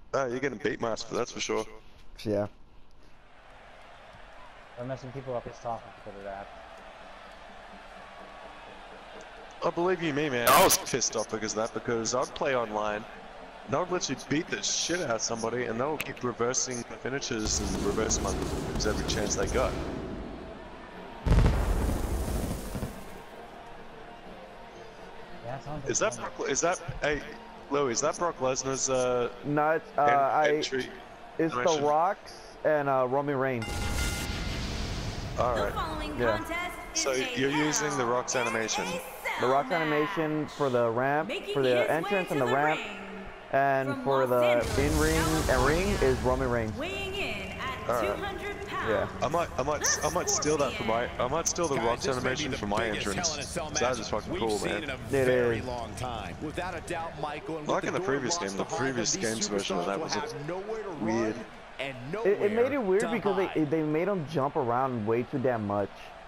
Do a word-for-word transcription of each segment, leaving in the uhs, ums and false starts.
Oh, you're getting beat, Master, that's for sure. Yeah. I'm messing people up his talking because of that. I believe you me, man. I was pissed off because of that, because I'd play online, and I would literally beat the shit out of somebody, and they'll keep reversing the finishes and reversing my moves every chance they got. Yeah, sounds Is that Brock, is that hey, Louis? Is that Brock Lesnar's uh? No, it's uh, en I. entry It's animation? The Rocks and uh, Roman Reigns. All right. Yeah. So you're using the Rock's animation. The Rock's animation for the ramp, for the entrance and the ramp, and for the in-ring and ring is Roman Reigns. All right. Yeah. I might, I might, I might steal that for my, I might steal the Rock's animation for my entrance. That is fucking cool, man. It is. Without a doubt, Michael. Like in the previous game, the previous game's version of that was weird. It, it made it weird because they they made him jump around way too damn much.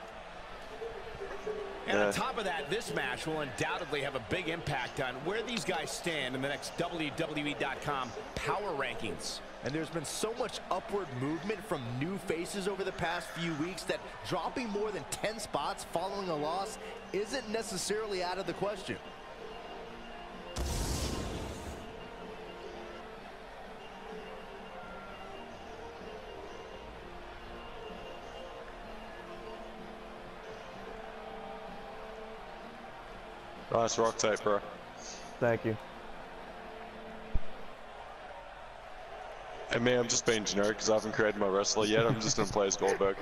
And on top of that, this match will undoubtedly have a big impact on where these guys stand in the next W W E dot com power rankings. And there's been so much upward movement from new faces over the past few weeks that dropping more than ten spots following a loss isn't necessarily out of the question. Nice rock tape, bro. Thank you. Hey man, I'm just being generic because I haven't created my wrestler yet. I'm just gonna play as Goldberg.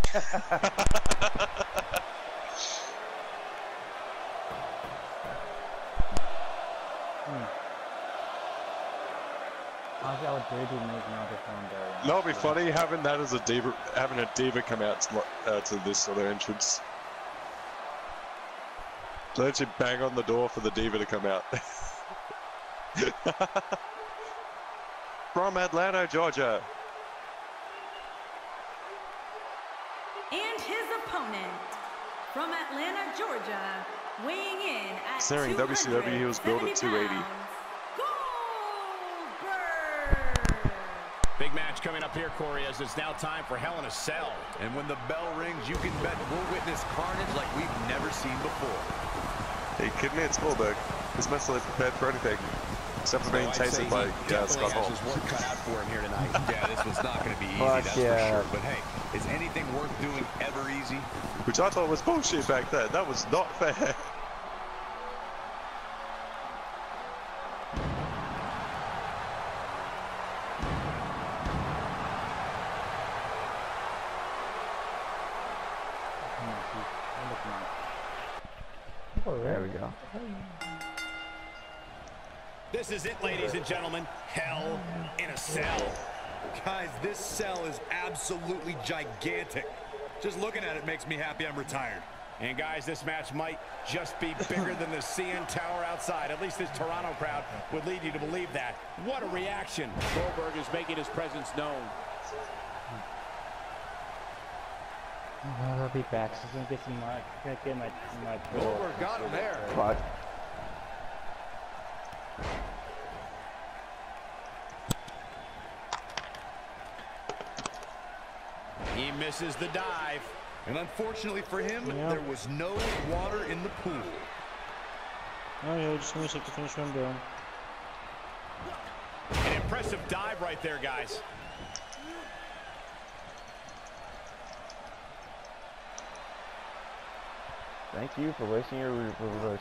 That'll be funny having that as a diva, having a diva come out to, uh, to this sort of entrance. Let you bang on the door for the diva to come out. From Atlanta, Georgia. And his opponent, from Atlanta, Georgia, weighing in at Considering W C W, he was built at two eighty. Big match coming up here, Corey, as it's now time for Hell in a Cell. And when the bell rings, you can bet we'll witness carnage like we've never seen before. Are you kidding me? It's Goldberg. He's mentally prepared for anything. Except for being tasered by uh, Scott Hall. Work cut out for him here tonight. Yeah, this was not going to be easy, Fuck that's yeah. for sure. But hey, is anything worth doing ever easy? Which I thought was bullshit back then. That was not fair. There we go. This is it, ladies and gentlemen. Hell in a Cell. Guys, this cell is absolutely gigantic. Just looking at it makes me happy I'm retired. And guys, this match might just be bigger than the C N Tower outside. At least this Toronto crowd would lead you to believe that. What a reaction. Goldberg is making his presence known. I'll be back. She's gonna get some. Uh, gonna get my my. Goldberg got him there. Fuck. He misses the dive. And unfortunately for him, Yeah. there was no water in the pool. Oh yeah, just finish it to finish one down. An impressive dive right there, guys. Thank you for wasting your re reverse.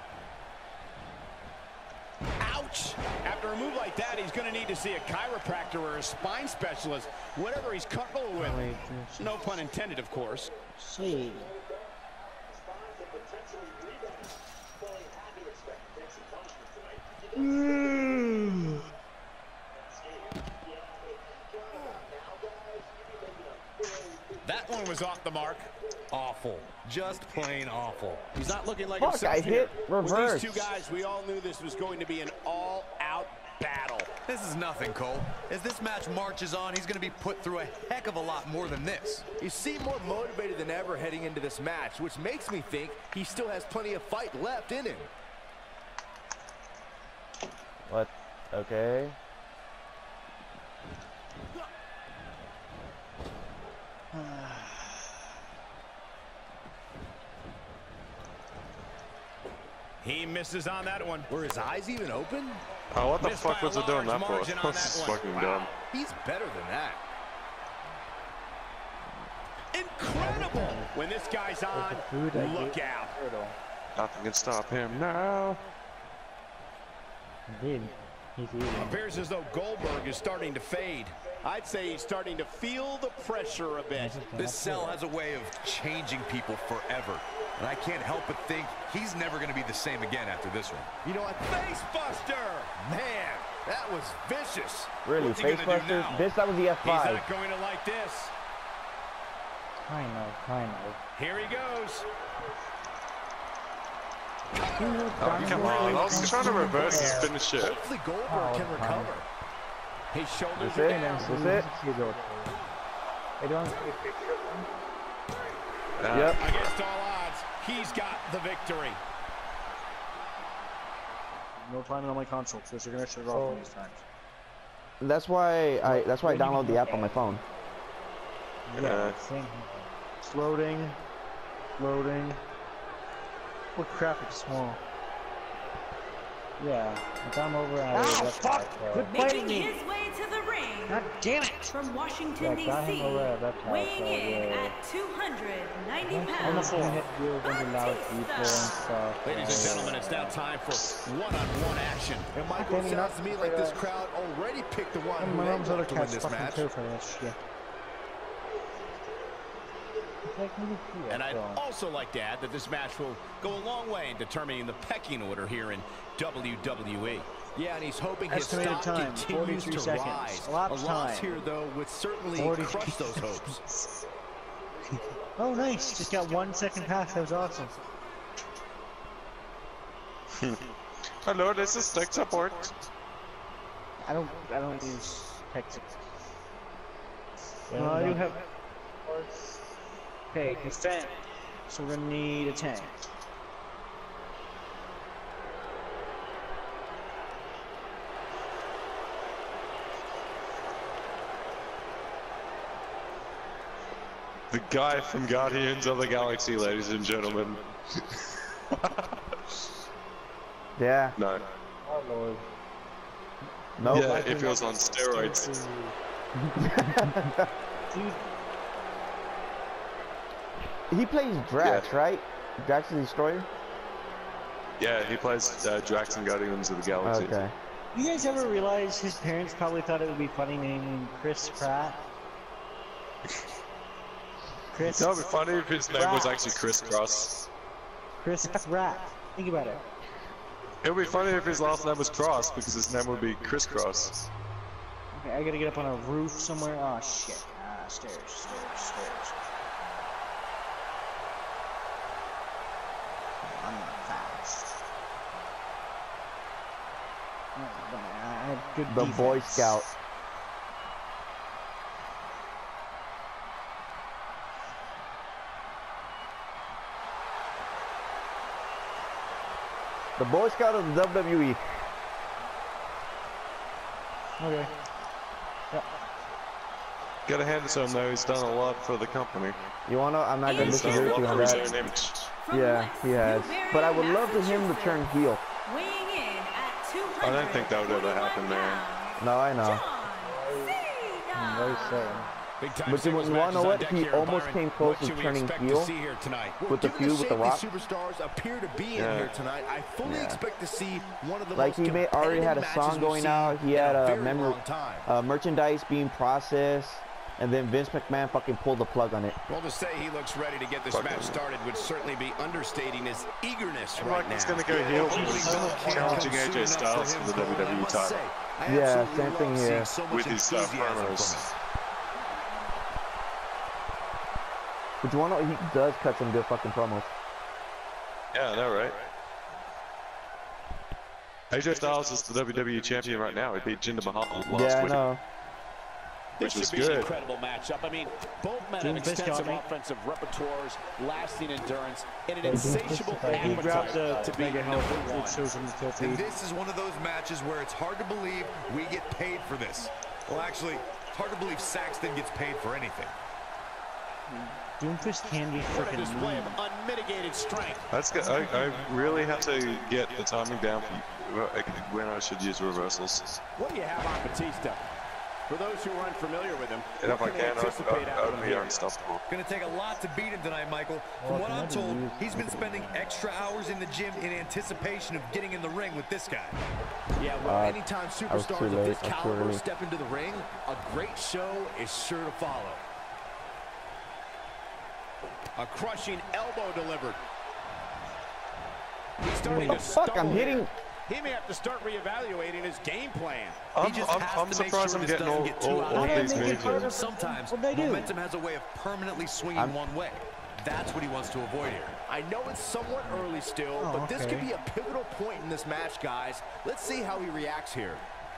Ouch! After a move like that, he's going to need to see a chiropractor or a spine specialist, whatever he's comfortable with. No pun intended, of course. See. That one was off the mark. Awful. Just plain awful. He's not looking like Fuck, himself I here. hit reverse. With these two guys, we all knew this was going to be an all-out battle. This is nothing, Cole. As this match marches on, he's going to be put through a heck of a lot more than this. He seemed more motivated than ever heading into this match, which makes me think he still has plenty of fight left in him. What? Okay. He misses on that one. Were his eyes even open? Oh, what the Missed fuck by a was it doing that large for? margin on This is that one. fucking Wow. dumb. He's better than that. Incredible! When this guy's on, look out. Nothing can stop him now. Indeed. He's easy. Appears as though Goldberg is starting to fade. I'd say he's starting to feel the pressure a bit. This cell has a way of changing people forever. And I can't help but think he's never going to be the same again after this one. You know what? Face buster! Man, that was vicious. Really, What's he face gonna do buster? now? This, that was the F He's five. not going to like this. Kind of, kind of. Here he goes. Oh, come on. I was trying to reverse his finish it. Hopefully Goldberg Oh, can fine. recover. His shoulders That's are it. down. That's it. I don't. Uh, Yep. Against all odds, he's got the victory. No timing on my console, so you're gonna shut it off one of these times. That's why I. That's why I download the app on my phone. Yeah. Same. It's loading. Loading. What graphics small? Yeah. If I'm over at Ah, fuck! Quit Making biting me! his way to the ring. God damn it! From Washington, Yeah, got him D C, over at that time, weighing so, in yeah. at two hundred ninety I'm pounds, gonna hit you with a lot of people and stuff. Ladies and uh, gentlemen, it's now time for one-on-one action. And Michael, Okay, sounds to me like this uh, crowd already picked the one And who my they mom's other want to win cat's this fucking match. terrified of that shit. And I'd also like to add that this match will go a long way in determining the pecking order here in W W E. Yeah, and he's hoping his Estimated stock time, continues to forty-three seconds. rise. Elapsed A loss time. here, though, would certainly forty-three crush those hopes. Oh, nice! Just got one second pass. That was awesome. Hello, this is tech support. I don't. I don't use text. No, I do have. Okay, defend. So we're gonna need a tank. The guy from Guardians of the Galaxy, ladies and gentlemen. Yeah. No. Oh lord. Nope. Yeah, if he was on steroids. Dude, He plays Drax, Yeah. right? Drax the Destroyer? Yeah, he plays uh, Drax in Guardians of the Galaxy. Okay. you guys ever realize his parents probably thought it would be funny naming him Chris Pratt? Chris. That would be funny if his name was actually Chris Cross. Chris Pratt. Think about it. It would be funny if his last name was Cross, because his name would be Chris Cross. Okay, I gotta get up on a roof somewhere. Oh shit. Ah, stairs, stairs, stairs. I'm not fast. Oh, I have good The Boy defense. Scout. The Boy Scout of the W W E. Okay. Gotta hand it to him though, he's done a lot for the company. You wanna? I'm not gonna He's done disagree a with you lot on for his that. own image. From Yeah, West he has. Newbury, But I would love for him to turn Massachusetts, heel. weighing in at two hundred I don't think that would ever happen, man. No, I know. John Hmm, very Cena. sad. Big time But you singles wanna matches know on what? deck He here, almost Byron. came close What to should we turning expect heel to see here tonight? with the Given feud with shape The Rock. these superstars appear to be in Yeah. here tonight, I fully Yeah. expect to see one of the Like most he may already had a competitive song matches we've going seen out. He in had a a very memor long time. uh, merchandise being processed, and then Vince McMahon fucking pulled the plug on it. Well, to say he looks ready to get this Fucking match started would certainly be understating his eagerness I'm right like, now. he's gonna go heel, challenging A J Styles for the W W E title. Yeah, same thing here. With his uh, promos. But you wanna know, he does cut some good fucking promos. Yeah, I know, right? A J Styles is the W W E champion right now. He beat Jinder Mahal last Yeah, I week. know. Which This was should be an good. incredible matchup. I mean, both men Jim have Fisk extensive got me. offensive repertoires, lasting endurance, and an Jim Fisk, insatiable uh, He grabbed the appetite to be mega number helmet. one. It shows him the kill And feed. this is one of those matches where it's hard to believe we get paid for this. Well, actually, it's hard to believe Saxton gets paid for anything. Doomfist can be What a freaking display mean. of unmitigated strength. That's good. I, I really have to get the timing down for when I should use reversals. What do you have on Batista? For those who are unfamiliar with him, And if I what can they can, I, anticipate I, out I of would him be here? unstoppable. Gonna take a lot to beat him tonight, Michael. From what I'm told, he's been spending extra hours in the gym in anticipation of getting in the ring with this guy. Yeah, well, Uh, anytime I was too superstars of late. this I was too caliber early. step into the ring, a great show is sure to follow. A crushing elbow delivered. He's starting What to the fuck? stumble I'm hitting. here. He may have to start reevaluating his game plan. I'm, just I'm, has I'm to make surprised sure I'm this getting doesn't all, get too all, out all of hand. these They make it moves harder in. for- Sometimes What'd they do? momentum has a way of permanently swinging I'm- one way. That's what he wants to avoid here. I know it's somewhat early still, Oh, but this okay. could be a pivotal point in this match, guys. Let's see how he reacts here.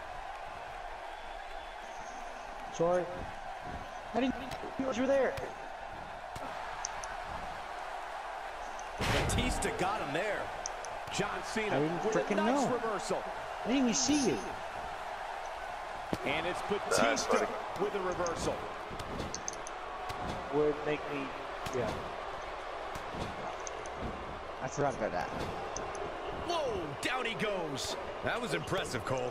Sorry. I didn't know you were there. Batista got him there. John Cena I didn't with a frickin' nice know. reversal. I didn't even see you. And it's That's Batista funny. with a reversal. Would make me, yeah. I forgot about that. Whoa, down he goes. That was impressive, Cole.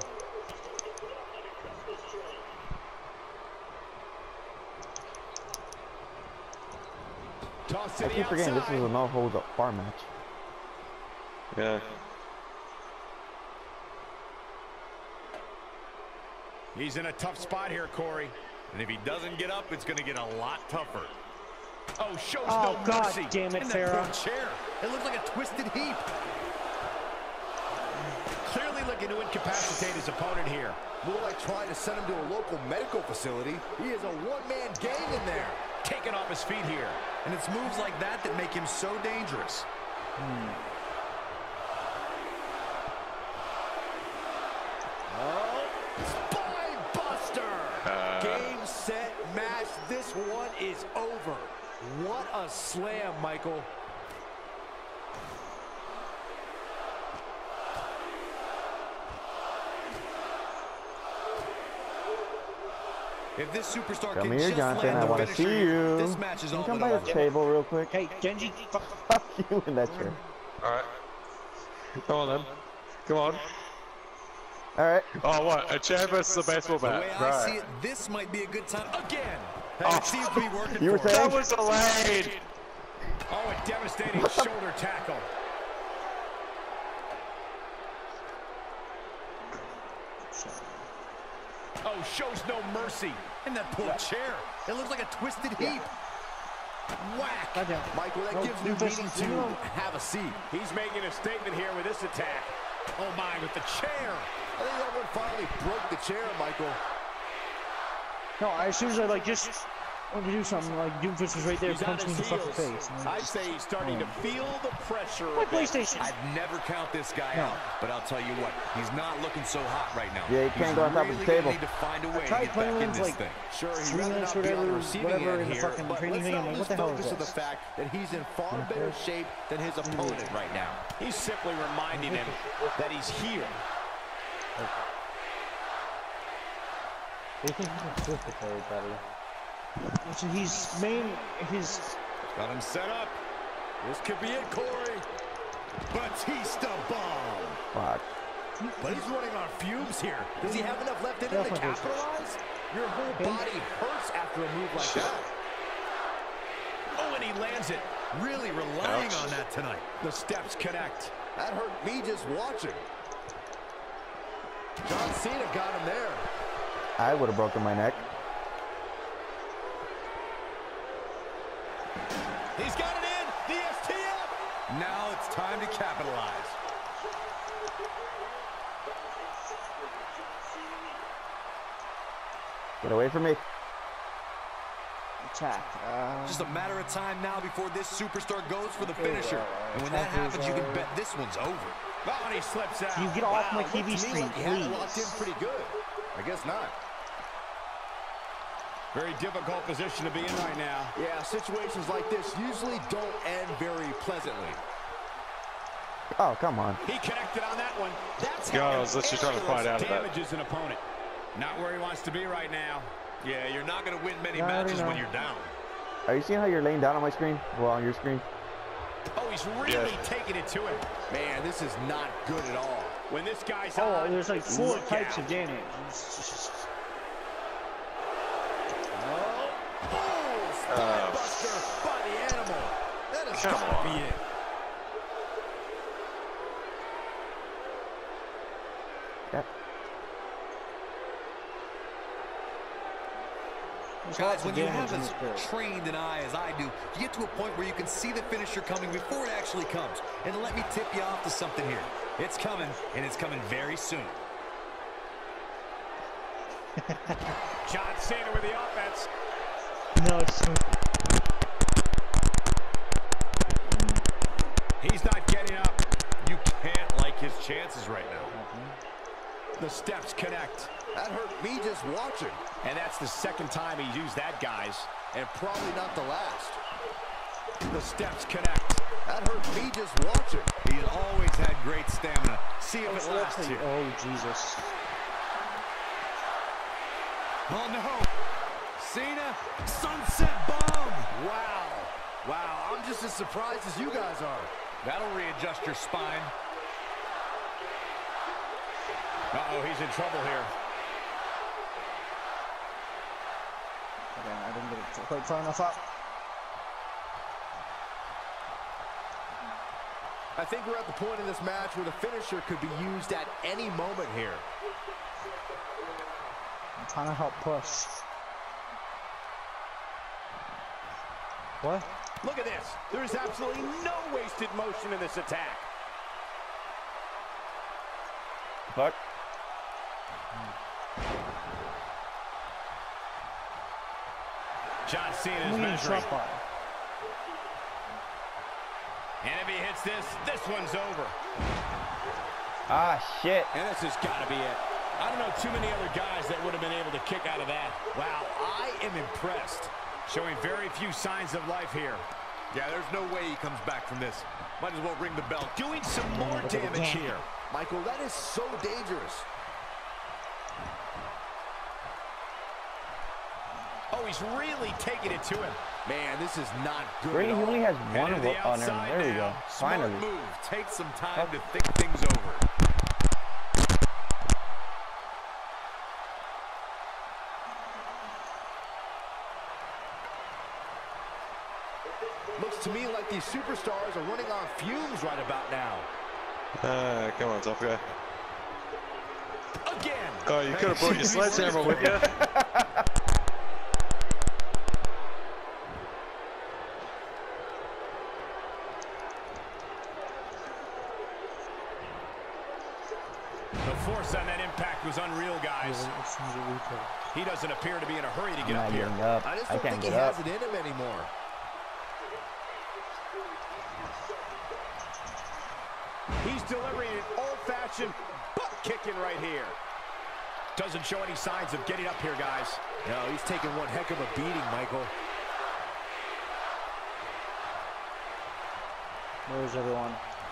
Toss to I the keep forgetting this outside. is a no holds up bar match. Yeah. He's in a tough spot here, Corey. And if he doesn't get up, it's going to get a lot tougher. Oh, shows Oh, no God mercy. damn it, And that Farrah. poor chair. It looks like a twisted heap. Clearly looking to incapacitate his opponent here. More like trying to send him to a local medical facility. He is a one-man gang in there. Taken off his feet here. And it's moves like that that make him so dangerous. Oh, spine buster. Uh, Game, set, match. This one is over. What a slam, Michael. If this superstar Come can here, just Jonathan. land I the want to finisher, see you. this match is Can you all come but by over. this table real quick? Hey, Genji, fuck. Fuck you in that chair. Alright. Come on then. Come on. All right. Oh, what? A chair versus a baseball The bat. way I Right. see it, this might be a good time. Again. That seems to be working You were for saying? him. That was delayed. Oh, a devastating shoulder tackle. Oh, shows no mercy. And that poor chair. It looks like a twisted heap. Whack. Goddamn. Michael, that No, gives me Doomfist, meaning leave me to alone. have a seat. He's making a statement here with this attack. Oh my, with the chair. I think that one finally broke the chair, Michael. No, as soon as I like just wanted to do something, like Doomfist was right there, He's on punched me in his the fucking heels. face. And I I'd just- say he's starting to feel the pressure. My a bit. PlayStation. I'd never count this guy No. out, but I'll tell you what, he's not looking so hot right now. Yeah, he can't He's go on top of the really table. gonna need to find a way to tried get playing back in with him this for like thing. Sure, he'd three rather minutes, not be on whatever, the receiving whatever end in the here, fucking but training let's thing. not I'm like, lose what the hell focus is of the this? fact that he's in far better shape than his opponent right now. He's simply reminding him that he's here. They think he can flip the play better. So he's main his. Got him set up. This could be it, Corey. Batista bomb. Fuck. But he's running on fumes here. Does he have enough left in him to Definitely. capitalize? Your whole body hurts after a move like that. Oh, and he lands it. Really relying on that tonight. The steps connect. That hurt me just watching. John Cena got him there. I would have broken my neck. He's got it in. The S T F. Now it's time to capitalize. Get away from me. Attack. Uh, Just a matter of time now before this superstar goes for the finisher. uh, And when that attackers happens, you can are- bet this one's over. Oh, and he slips out. Can you get off my Wow, T V looked to me screen, like he had it locked in please? pretty good. I guess not. Very difficult position to be in right now. Yeah, situations like this usually don't end very pleasantly. Oh, come on. He connected on that one. That's Yeah, how I was literally trying to find out of that. damages an opponent. Not where he wants to be right now. Yeah, you're not going to win many I already matches know. when you're down. Are you seeing how you're laying down on my screen? Well, on your screen. Oh, he's really yeah. taking it to him. Man, this is not good at all. When this guy's oh, on, there's like four types out. of damage. Oh, oh spine buster by the animal. That has got to be it. Yep. Guys, when you have as trained an eye as I do, you get to a point where you can see the finisher coming before it actually comes. And let me tip you off to something here. It's coming, and it's coming very soon. John Cena with the offense. No, it's soon. He's not getting up. You can't like his chances right now. Mm-hmm. The steps connect. That hurt me just watching. And that's the second time he's used that, guys. And probably not the last. The steps connect. That hurt me just watching. He's always had great stamina. See if it lasts here. Oh, Jesus. Oh, no. Cena, sunset bomb. Wow. Wow, I'm just as surprised as you guys are. That'll readjust your spine. Uh-oh, he's in trouble here. Okay, I didn't get it quite far enough up. I think we're at the point in this match where the finisher could be used at any moment here. I'm trying to help push. What? Look at this. There is absolutely no wasted motion in this attack. Fuck. John Cena is measuring. And if he hits this, this one's over. Ah, shit. And this has got to be it. I don't know too many other guys that would have been able to kick out of that. Wow, I am impressed. Showing very few signs of life here. Yeah, there's no way he comes back from this. Might as well ring the bell. Doing some more damage here. Michael, that is so dangerous. Oh, he's really taking it to him. Man, this is not good Brady, at all. he only has one of the it on there. There we go. Finally. Smart move. Take some time to think things over. Looks to me like these superstars are running on fumes right about now. Uh, come on, tough guy. Again. Oh, you could have brought your sledgehammer with you. The force on that impact was unreal, guys. He doesn't appear to be in a hurry to get up here. Up. I just I don't can't think get he up. has it in him anymore. He's delivering an old-fashioned butt kicking right here. Doesn't show any signs of getting up here, guys. No, he's taking one heck of a beating, Michael. Where's everyone?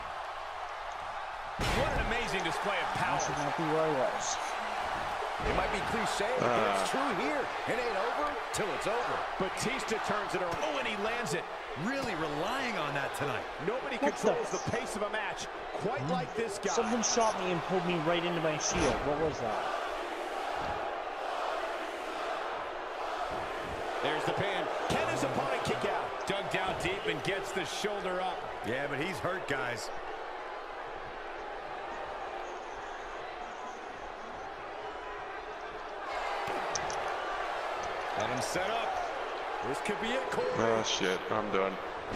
What an amazing display of power. I should not be where I was. It might be cliche, but Uh. it's true here. It ain't over till it's over. Batista turns it around. Oh, and he lands it. Really relying on that tonight. Nobody What controls the the pace of a match quite like this guy. Something shot me and pulled me right into my shield. What was that? There's the pin. Can his opponent kick out? Dug down deep and gets the shoulder up. Yeah, but he's hurt, guys. Let him set up. This could be it, Corey. Oh shit, I'm done.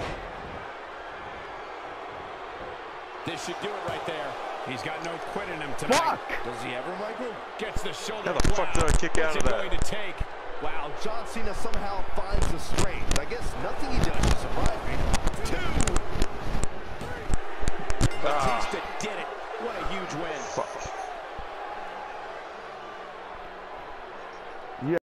This should do it right there. He's got no quit in him tonight. Fuck! Does he ever, Michael? Gets the shoulder. How the fuck did I kick out What's of it that? going to take? Wow, John Cena somehow finds the strength. I guess